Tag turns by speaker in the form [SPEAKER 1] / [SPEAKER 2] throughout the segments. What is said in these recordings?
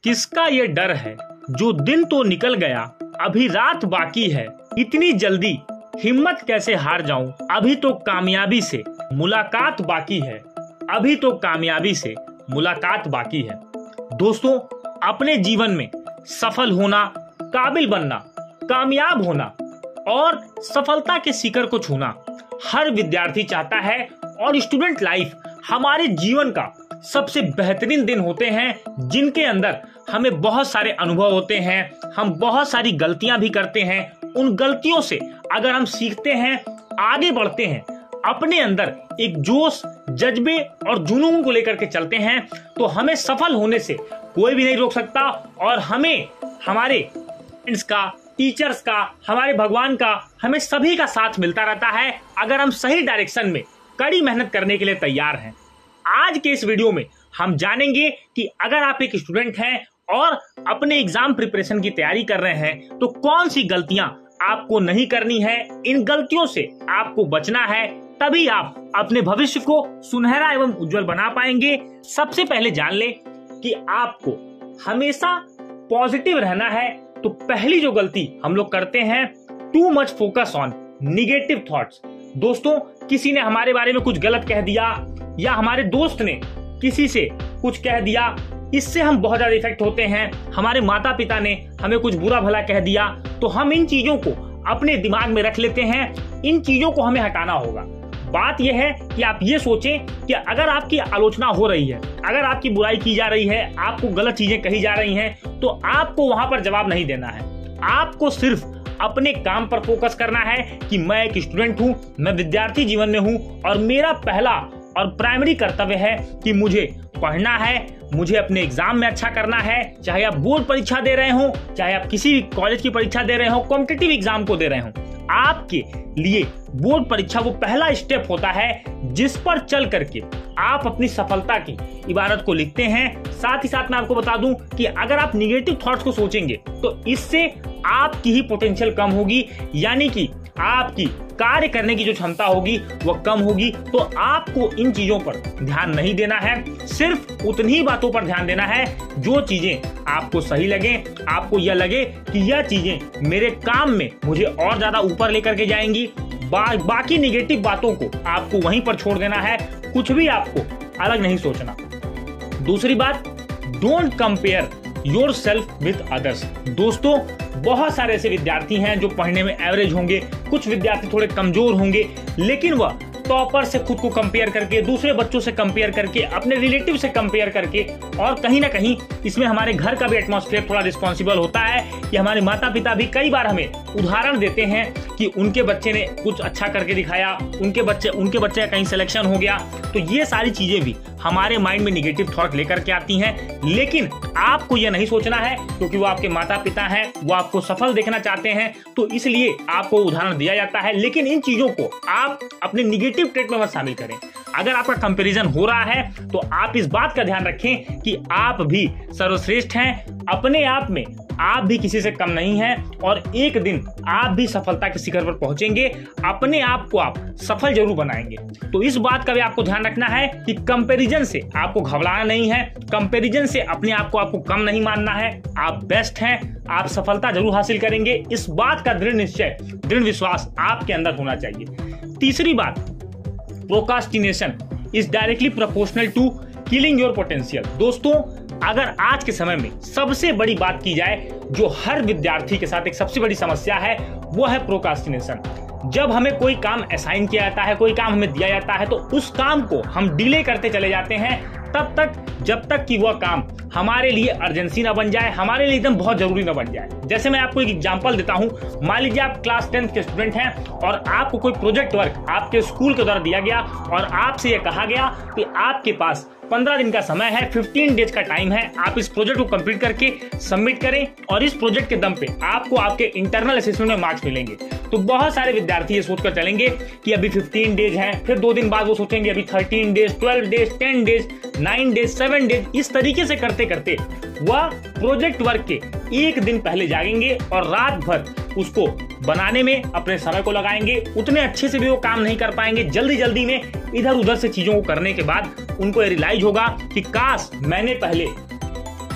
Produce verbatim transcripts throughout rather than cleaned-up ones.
[SPEAKER 1] किसका ये डर है, जो दिन तो निकल गया अभी रात बाकी है, इतनी जल्दी हिम्मत कैसे हार जाऊं, अभी तो कामयाबी से मुलाकात बाकी है, अभी तो कामयाबी से मुलाकात बाकी है। दोस्तों, अपने जीवन में सफल होना, काबिल बनना, कामयाब होना और सफलता के शिखर को छूना हर विद्यार्थी चाहता है और स्टूडेंट लाइफ हमारे जीवन का सबसे बेहतरीन दिन होते हैं, जिनके अंदर हमें बहुत सारे अनुभव होते हैं, हम बहुत सारी गलतियां भी करते हैं। उन गलतियों से अगर हम सीखते हैं, आगे बढ़ते हैं, अपने अंदर एक जोश, जज्बे और जुनून को लेकर के चलते हैं, तो हमें सफल होने से कोई भी नहीं रोक सकता और हमें हमारे फ्रेंड्स का, टीचर्स का, हमारे भगवान का, हमें सभी का साथ मिलता रहता है अगर हम सही डायरेक्शन में कड़ी मेहनत करने के लिए तैयार हैं। आज के इस वीडियो में हम जानेंगे कि अगर आप एक स्टूडेंट हैं और अपने एग्जाम प्रिपरेशन की तैयारी कर रहे हैं तो कौन सी गलतियां आपको नहीं करनी है, इन गलतियों से आपको बचना है, तभी आप अपने भविष्य को सुनहरा एवं उज्जवल बना पाएंगे। सबसे पहले जान ले कि आपको हमेशा पॉजिटिव रहना है। तो पहली जो गलती हम लोग करते हैं, too much focus on negative thoughts. दोस्तों, किसी ने हमारे बारे में कुछ गलत कह दिया या हमारे दोस्त ने किसी से कुछ कह दिया, इससे हम बहुत ज्यादा इफेक्ट होते हैं। हमारे माता पिता ने हमें कुछ बुरा भला कह दिया तो हम इन चीजों को अपने दिमाग में रख लेते हैं। इन चीजों को हमें हटाना होगा। बात यह है कि आप ये सोचें कि अगर आपकी आलोचना हो रही है, अगर आपकी बुराई की जा रही है, आपको गलत चीजें कही जा रही हैं, तो आपको वहां पर जवाब नहीं देना है। आपको सिर्फ अपने काम पर फोकस करना है कि मैं एक स्टूडेंट हूं, मैं विद्यार्थी जीवन में हूं और मेरा पहला और प्राइमरी कर्तव्य है कि मुझे पढ़ना है, मुझे अपने एग्जाम में अच्छा करना है। चाहे आप बोर्ड परीक्षा दे रहे हो, चाहे आप किसी कॉलेज की परीक्षा दे रहे हो, कॉम्पिटिटिव एग्जाम को दे रहे हो, आपके लिए बोर्ड परीक्षा वो पहला स्टेप होता है जिस पर चल करके आप अपनी सफलता की इबारत को लिखते हैं। साथ ही साथ मैं आपको बता दूं कि अगर आप निगेटिव थॉट्स को सोचेंगे तो इससे आपकी ही पोटेंशियल कम होगी, यानी कि आपकी कार्य करने की जो क्षमता होगी वह कम होगी। तो आपको इन चीजों पर ध्यान नहीं देना है, सिर्फ उतनी ही बातों पर ध्यान देना है जो चीजें आपको सही लगे, आपको यह लगे कि यह चीजें मेरे काम में मुझे और ज्यादा ऊपर लेकर के जाएंगी। बा, बाकी निगेटिव बातों को आपको वहीं पर छोड़ देना है, कुछ भी आपको अलग नहीं सोचना। दूसरी बात, don't compare yourself with others. दोस्तों, बहुत सारे ऐसे विद्यार्थी हैं जो पढ़ने में एवरेज होंगे, कुछ विद्यार्थी थोड़े कमजोर होंगे, लेकिन वह टॉपर से खुद को कंपेयर करके, दूसरे बच्चों से कंपेयर करके, अपने रिलेटिव से कंपेयर करके, और कहीं ना कहीं इसमें हमारे घर का भी एटमॉस्फेयर थोड़ा रिस्पॉन्सिबल होता है कि हमारे माता पिता भी कई बार हमें उदाहरण देते हैं कि उनके बच्चे ने कुछ अच्छा करके दिखाया, उनके बच्चे उनके बच्चे का कहीं सिलेक्शन हो गया। तो ये सारी चीजें भी हमारे माइंड में निगेटिव थॉट लेकर के आती हैं, लेकिन आपको यह नहीं सोचना है क्योंकि वो आपके माता पिता हैं, वो आपको सफल देखना चाहते हैं, तो इसलिए आपको उदाहरण दिया जाता है। लेकिन इन चीजों को आप अपने निगेटिव ट्रेट में मत शामिल करें। अगर आपका कंपैरिजन हो रहा है तो आप इस बात का ध्यान रखें कि आप भी सर्वश्रेष्ठ हैं, अपने आप में आप भी किसी से कम नहीं हैं और एक दिन आप भी सफलता के शिखर पर पहुंचेंगे। अपने आप को आप सफल जरूर बनाएंगे। तो इस बात का भी आपको ध्यान रखना है कि कंपैरिजन से आपको घबराना नहीं है, कंपैरिजन से अपने आप को आपको कम नहीं मानना है। आप बेस्ट हैं, आप सफलता जरूर हासिल करेंगे। इस बात का दृढ़ निश्चय, दृढ़ विश्वास आपके अंदर होना चाहिए। तीसरी बात, procrastination is directly proportional to killing your potential. दोस्तों, अगर आज के समय में सबसे बड़ी बात की जाए जो हर विद्यार्थी के साथ एक सबसे बड़ी समस्या है, वो है प्रोक्रास्टिनेशन। जब हमें कोई काम असाइन किया जाता है, कोई काम हमें दिया जाता है, तो उस काम को हम डिले करते चले जाते हैं तब तक जब तक कि वह काम हमारे लिए अर्जेंसी ना बन जाए, हमारे लिए एकदम बहुत जरूरी ना बन जाए। जैसे मैं आपको एक एग्जांपल देता हूं, मान लीजिए आप क्लास टेंथ के स्टूडेंट हैं और आपको कोई प्रोजेक्ट वर्क आपके स्कूल के द्वारा दिया गया और आपसे यह कहा गया कि आपके पास पंद्रह दिन का समय है, पंद्रह डेज का टाइम है, आप इस प्रोजेक्ट को कंप्लीट करके सबमिट करें और इस प्रोजेक्ट के दम पे आपको आपके इंटरनल असेसमेंट में मार्क्स मिलेंगे। तो बहुत सारे विद्यार्थी ये सोचकर चलेंगे कि अभी पंद्रह डेज हैं, फिर दो दिन बाद वो सोचेंगे अभी तेरह डेज, बारह डेज, दस डेज, नौ डेज, सात डेज। इस तरीके से करते करते वह प्रोजेक्ट वर्क के एक दिन पहले जागेंगे और रात भर उसको बनाने में अपने समय को लगाएंगे। उतने अच्छे से भी वो काम नहीं कर पाएंगे। जल्दी जल्दी में इधर उधर से चीजों को करने के बाद उनको रियलाइज होगा कि काश मैंने पहले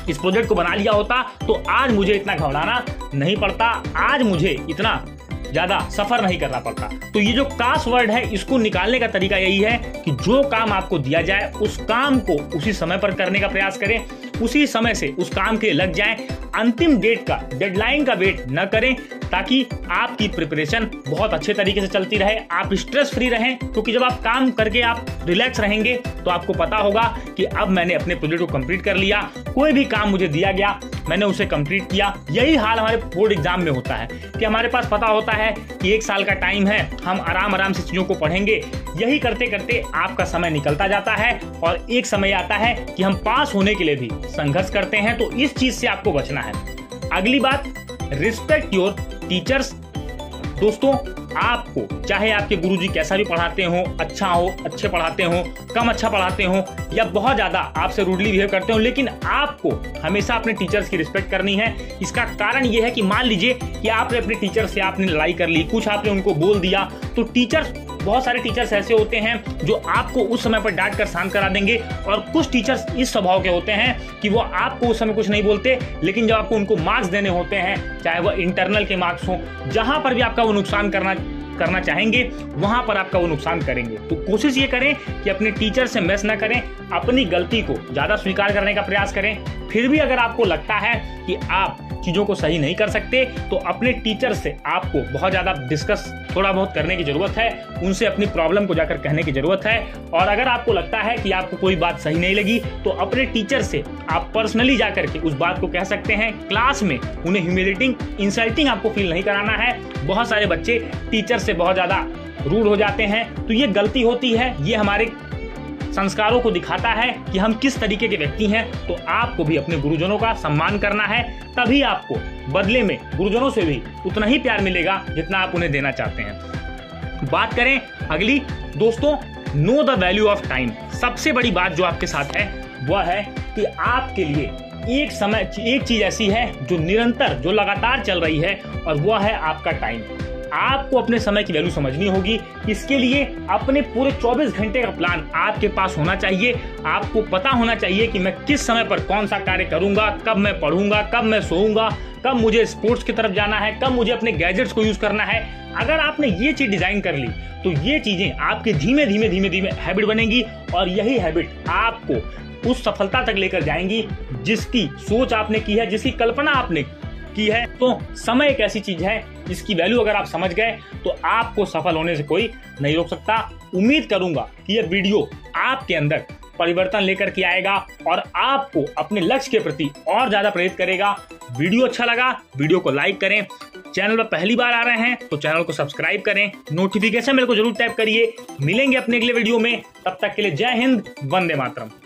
[SPEAKER 1] इस प्रोजेक्ट को बना लिया होता तो आज मुझे इतना घबराना नहीं पड़ता, आज मुझे इतना ज्यादा सफर नहीं करना पड़ता। तो ये जो काश वर्ड है, इसको निकालने का तरीका यही है कि जो काम आपको दिया जाए उस काम को उसी समय पर करने का प्रयास करें, उसी समय से उस काम के लिए लग जाएं, अंतिम डेट का, डेडलाइन का वेट न करें, ताकि आपकी प्रिपरेशन बहुत अच्छे तरीके से चलती रहे, आप स्ट्रेस फ्री रहें। क्योंकि जब आप काम करके आप रिलैक्स रहेंगे तो आपको पता होगा कि अब मैंने अपने प्रोजेक्ट को कंप्लीट कर लिया, कोई भी काम मुझे दिया गया मैंने उसे कंप्लीट किया। यही हाल हमारे बोर्ड एग्जाम में होता है कि हमारे पास पता होता है कि एक साल का टाइम है, हम आराम आराम से चीजों को पढ़ेंगे। यही करते करते आपका समय निकलता जाता है और एक समय आता है कि हम पास होने के लिए भी संघर्ष करते हैं। तो इस चीज से आपको बचना है। अगली बात, रिस्पेक्ट योर टीचर्स। दोस्तों, आपको चाहे आपके गुरुजी कैसा भी पढ़ाते हो, अच्छा हो, अच्छे पढ़ाते हो, कम अच्छा पढ़ाते हो या बहुत ज्यादा आपसे रूडली बिहेव करते हो, लेकिन आपको हमेशा अपने टीचर्स की रिस्पेक्ट करनी है। इसका कारण यह है कि मान लीजिए कि आपने अपने टीचर से आपने लड़ाई कर ली, कुछ आपने उनको बोल दिया, तो टीचर्स, बहुत सारे टीचर्स ऐसे होते हैं जो आपको उस समय पर डांट कर शांत करा देंगे, और कुछ टीचर्स इस स्वभाव के होते हैं कि वो आपको उस समय कुछ नहीं बोलते, लेकिन जब आपको उनको मार्क्स देने होते हैं, चाहे वो इंटरनल के मार्क्स हो, जहां पर भी आपका वो नुकसान करना करना चाहेंगे वहां पर आपका वो नुकसान करेंगे। तो कोशिश ये करें कि अपने टीचर से मैस ना करें, अपनी गलती को ज्यादा स्वीकार करने का प्रयास करें। फिर भी अगर आपको लगता है कि आप चीजों को सही नहीं कर सकते तो अपने टीचर से आपको बहुत ज्यादा डिस्कस थोड़ा बहुत करने की जरूरत है, उनसे अपनी प्रॉब्लम को जाकर कहने की जरूरत है। और अगर आपको लगता है कि आपको कोई बात सही नहीं लगी तो अपने टीचर से आप पर्सनली जाकर के उस बात को कह सकते हैं। क्लास में उन्हें ह्यूमिलेटिंग, इंसल्टिंग आपको फील नहीं कराना है। बहुत सारे बच्चे टीचर से बहुत ज्यादा रूड हो जाते हैं, तो ये गलती होती है, ये हमारे संस्कारों को दिखाता है कि हम किस तरीके के व्यक्ति हैं। तो आपको भी अपने गुरुजनों का सम्मान करना है, तभी आपको बदले में गुरुजनों से भी उतना ही प्यार मिलेगा जितना आप उन्हें देना चाहते हैं। बात करें अगली, दोस्तों, know the value of time. सबसे बड़ी बात जो आपके साथ है वह है कि आपके लिए एक समय, एक चीज ऐसी है जो निरंतर, जो लगातार चल रही है, और वह है आपका टाइम। आपको अपने समय की वैल्यू समझनी होगी। इसके लिए अपने पूरे चौबीस घंटे का प्लान आपके पास होना चाहिए। आपको पता होना चाहिए कि मैं किस समय पर कौन सा कार्य करूंगा, कब मैं पढ़ूंगा, कब मैं सोऊंगा, कब मुझे स्पोर्ट्स की तरफ जाना है, कब मुझे अपने गैजेट्स को यूज करना है। अगर आपने ये चीज डिजाइन कर ली तो ये चीजें आपके धीमे धीमे धीमे धीमे हैबिट बनेंगी, और यही हैबिट आपको उस सफलता तक लेकर जाएंगी जिसकी सोच आपने की है, जिसकी कल्पना आपने की है। तो समय एक ऐसी चीज है जिसकी वैल्यू अगर आप समझ गए तो आपको सफल होने से कोई नहीं रोक सकता। उम्मीद करूंगा कि यह वीडियो आपके अंदर परिवर्तन लेकर के आएगा और आपको अपने लक्ष्य के प्रति और ज्यादा प्रेरित करेगा। वीडियो अच्छा लगा, वीडियो को लाइक करें। चैनल पर पहली बार आ रहे हैं तो चैनल को सब्सक्राइब करें, नोटिफिकेशन बेल को जरूर टैप करिए। मिलेंगे अपने अगले वीडियो में, तब तक के लिए जय हिंद, वंदे मातरम।